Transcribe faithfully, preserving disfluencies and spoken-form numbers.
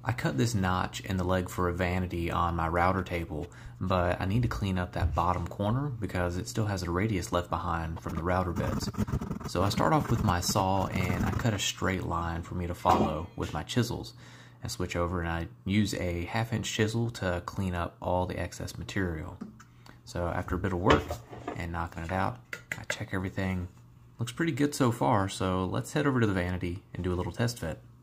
I cut this notch in the leg for a vanity on my router table, but I need to clean up that bottom corner because it still has a radius left behind from the router bits. So I start off with my saw and I cut a straight line for me to follow with my chisels. I switch over and I use a half inch chisel to clean up all the excess material. So after a bit of work and knocking it out, I check everything. Looks pretty good so far, so let's head over to the vanity and do a little test fit.